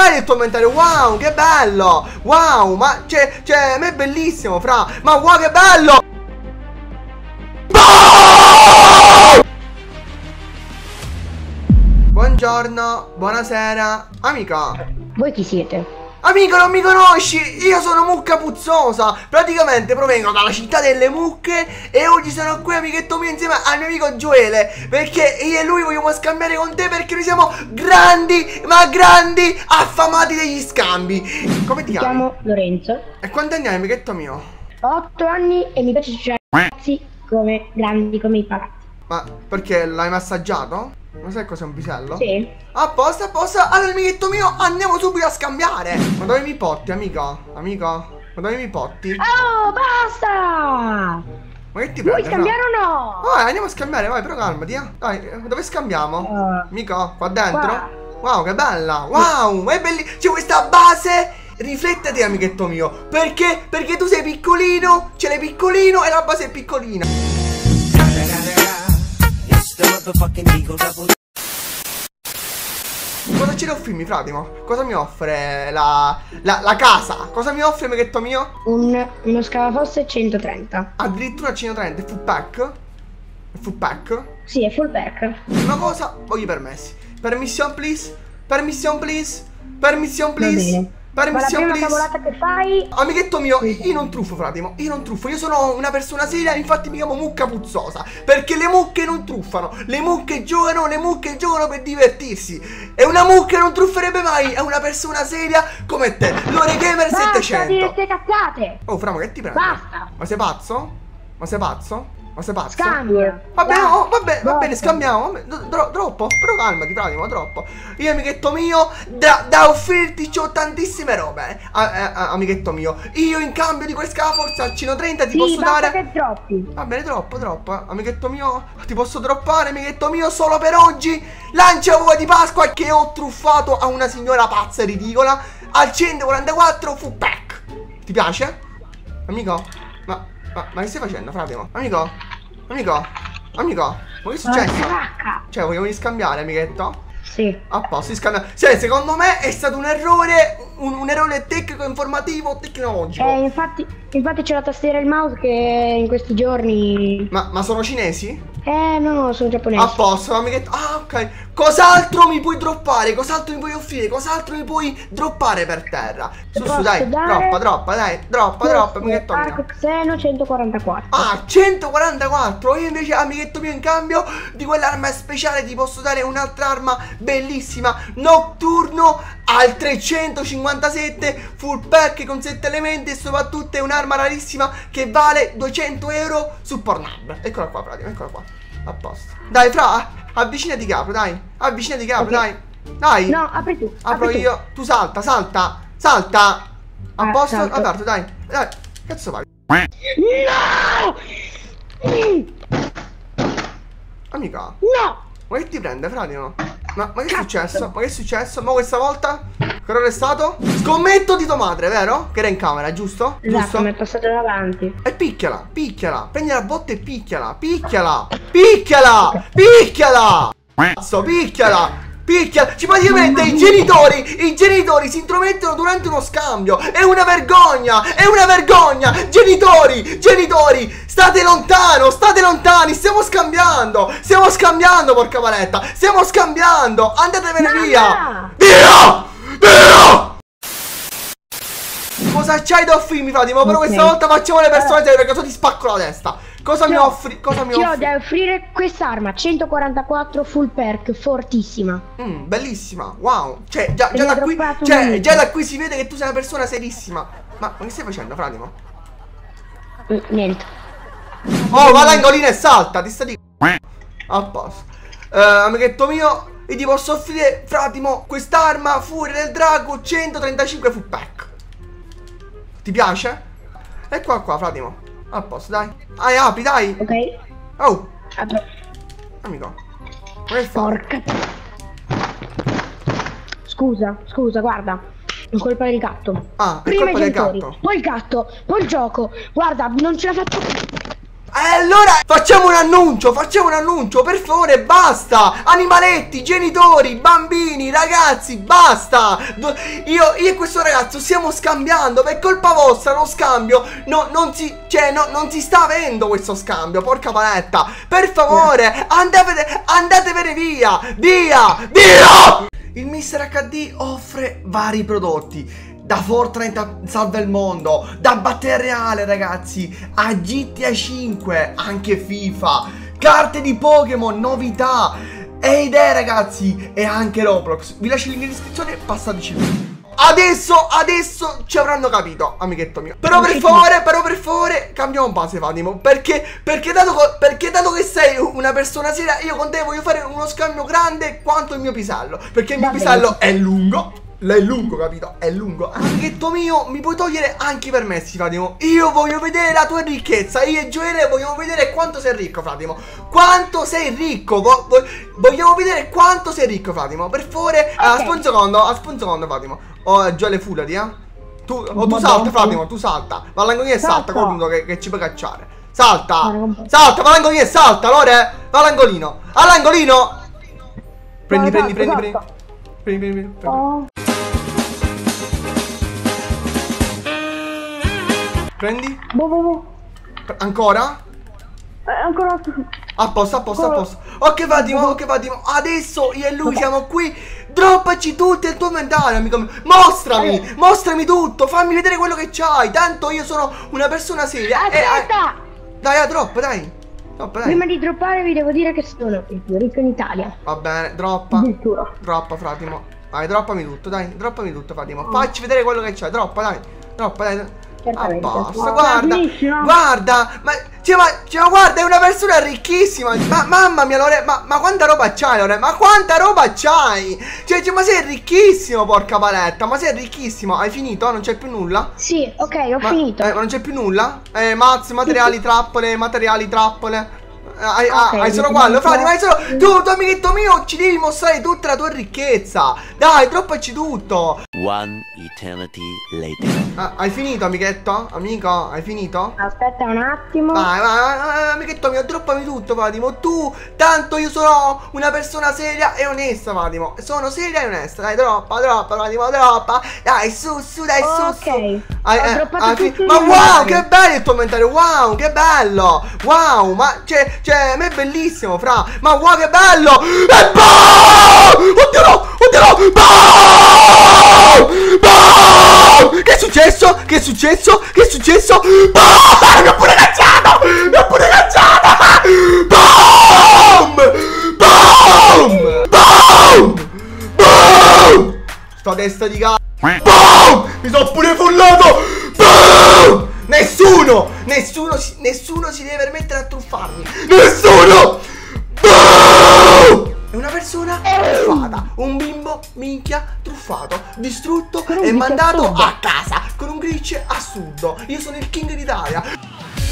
bello il tuo inventario. Wow, che bello. Wow, ma cioè, a me è bellissimo, fra. Ma wow, che bello. Buongiorno, buonasera. Amica. Voi chi siete? Amico, non mi conosci? Io sono Mucca Puzzosa. Praticamente provengo dalla città delle mucche e oggi sono qui, amichetto mio, insieme al mio amico Gioele, perché io e lui vogliamo scambiare con te, perché noi siamo grandi, ma grandi affamati degli scambi. Come ti chiami? Mi chiamo Lorenzo. E quanti anni hai, amichetto mio? Ho 8 anni e mi piace giocare ragazzi come grandi come i palazzi. Ma perché l'hai massaggiato? Non sai cos'è un pisello? Sì. A posto, a posto. Allora, amichetto mio, andiamo subito a scambiare. Ma dove mi potti, amico? Amico? Ma dove mi potti? Oh, basta! Ma che ti Vuoi prende? scambiare o no? Vai, andiamo a scambiare, vai, però calmati, eh. Dai, dove scambiamo? Amico, qua dentro? Wow, che bella. Wow, è bellissima. C'è questa base. Riflettiti, amichetto mio. Perché? Perché tu sei piccolino, ce l'hai piccolino e la base è piccolina. Cosa ci offrirmi, Fratimo? Cosa mi offre la casa? Cosa mi offre, amichetto mio? Uno scavafosse 130. Addirittura 130, è full pack? È full pack? Sì, è full pack. Una cosa, voglio i permessi. Permission please. Permission please. Permission please. Permission please. Ma la prima cavolata che fai... Amichetto mio, io non truffo, Fratimo. Io non truffo. Io sono una persona seria, infatti mi chiamo Mucca Puzzosa. Perché le mucche non truffano. Le mucche giocano per divertirsi. E una mucca non trufferebbe mai. È una persona seria come te. Lore Gamer 700. Dirette cazzate. Oh, Fra, ma che ti prende? Basta. Ma sei pazzo? Ma sei pazzo? Ma sei pazzo? Scambio. Vabbè, oh, va bene, scambiamo. Troppo, però calmati, Fratimo, troppo. Io, amichetto mio, da offrirti c'ho tantissime robe, amichetto mio. Io in cambio di questa forza al 130 ti posso dare... che droppi. Va bene, troppo, amichetto mio. Ti posso droppare, amichetto mio, solo per oggi lancia uova di Pasqua che ho truffato a una signora pazza e ridicola al 144 full pack. Ti piace? Amico? Ma che stai facendo, Fratimo? Amico? Ma che è successo? Cioè, vogliamo riscambiare, amichetto? Sì. A posto, riscambiare. Cioè, secondo me è stato un errore, un errore tecnico, informativo, tecnologico. Infatti c'è la tastiera e il mouse che in questi giorni... Ma sono cinesi? No, sono giapponesi. A posto, amichetto. Ah, ok. Cos'altro mi puoi droppare? Cos'altro mi puoi offrire? Cos'altro mi puoi droppare per terra? Su, dai, droppa, amichetto mio. Arco Xeno 144. Ah, 144. Io invece, amichetto mio, in cambio di quell'arma speciale ti posso dare un'altra arma bellissima, notturno al 357 full pack con 7 elementi e soprattutto è un'arma rarissima che vale 200 euro su Pornhub. Eccola qua, Fratimo, eccola qua. A posto. Dai, Fra, avvicinati capo, dai. Avvicinati capo, okay. Dai. No, apri tu. Apro io. Tu salta. A posto? Salto. Aperto, dai. Cazzo fai? No! Amica. No! Ma che ti prende, Fratimo? Ma che è successo? Ma che è successo? Ma questa volta? Che ora è stato? Scommetto di tua madre, vero? Che era in camera, giusto? Esatto, giusto? mi è passato davanti. E picchiala. Prendi la botta e picchiala. Picchiala. Cazzo, picchiala. Ci praticamente i genitori si intromettono durante uno scambio. È una vergogna. Genitori, state lontani. Stiamo scambiando, porca paletta. Andatevene via. Via. Cosa c'hai da offrirmi, Fratimo? Però questa volta facciamo le persone serie, perché ti spacco la testa. Cosa mi offri? Ti ho da offrire quest'arma 144 full perk, fortissima. Bellissima. Wow. Cioè, già da qui si vede che tu sei una persona serissima. Ma che stai facendo, Fratimo? Niente. Oh, va l'angolina e salta. Ti sta di... A posto. Amichetto mio, io ti posso offrire, Fratimo, quest'arma Furia del Drago 135 full pack. Ti piace? Eccola qua, Fratimo. A posto, dai. Apri, dai. Ok. Oh. Apro. Amico. Come fai? Porca. Scusa, guarda. È colpa del gatto. Ah, è prima colpa i del genitori, gatto. poi il gatto, poi il gioco. Guarda, non ce l'ha fatto. Allora facciamo un annuncio, per favore, basta. Animaletti, genitori, bambini, ragazzi, basta. Io e questo ragazzo stiamo scambiando. Per colpa vostra lo scambio non si sta avendo questo scambio. Porca paletta. Per favore, andatevene via. Via. Il Mister HD offre vari prodotti, da Fortnite salva il mondo, da Battle Reale ragazzi, a GTA 5, anche FIFA, carte di Pokémon, novità e idee ragazzi, e anche Roblox. Vi lascio il link in descrizione, passateci. Adesso ci avranno capito, amichetto mio. Però per favore, cambiamo base, Fatimo. Perché dato che sei una persona seria, io con te voglio fare uno scambio grande quanto il mio pisello. Perché il mio pisello è lungo. Lei è lungo, capito? È lungo. Amichetto mio, mi puoi togliere anche i permessi, Fatimo. Io voglio vedere la tua ricchezza. Io e Gioele vogliamo vedere quanto sei ricco, Fatimo. Quanto sei ricco. Vogliamo vedere quanto sei ricco, Fatimo. Per favore, aspetta un secondo, Fatimo. Oh, Gioele, fulati, Tu salta, Fatimo, tu salta. Valangoni e salta, qualcuno che ci puoi cacciare. Salta, Valangoni e salta, Lore. Valangolino. All'angolino. Prendi. Prendi? Ancora? Ancora. A posto. Ok Fatimo, adesso io e lui siamo qui. Droppaci tutto il tuo inventario, amico mio. Mostrami tutto. Fammi vedere quello che c'hai. Tanto io sono una persona seria. Aspetta. Dai, dai. Prima di droppare vi devo dire che sono il più ricco in Italia. Va bene, droppa, Fatimo. Vai, droppami tutto, Fatimo. Facci vedere quello che c'hai. Droppa, dai. Basta, guarda, guarda, è una persona ricchissima. Mamma mia, Lore, ma quanta roba c'hai, Lore? Ma quanta roba c'hai? Ma sei ricchissimo, porca paletta. Ma sei ricchissimo. Hai finito? Non c'è più nulla? Sì, ok, ho finito. Ma non c'è più nulla? Materiali, trappole. Hai solo quello, Fatimo, hai solo. Tu, amichetto mio, ci devi mostrare tutta la tua ricchezza. Dai, droppaci tutto. One eternity later. Hai finito, amichetto? Amico, hai finito? Aspetta un attimo. Vai, amichetto mio, droppami tutto, Fatimo. Tu, tanto io sono una persona seria e onesta, Fatimo. Sono seria e onesta. Dai, droppa, Fatimo, droppa. Dai, su, dai, su. Ok. Ma wow, che bello il tuo inventario. Wow, che bello. Wow, ma a me è bellissimo, fra. Ma wow, che bello. E boom! Oddio no. Boom! Che è successo? Boom! Mi ha pure cacciato. Boom! Sto testa di cazzo. Boom! Mi sono pure follato. Boom! Nessuno si deve permettere a truffarmi. Nessuno! Boom! È una persona truffata. Un bimbo, minchia, truffato, distrutto e mandato a casa con un glitch assurdo. Io sono il king d'Italia.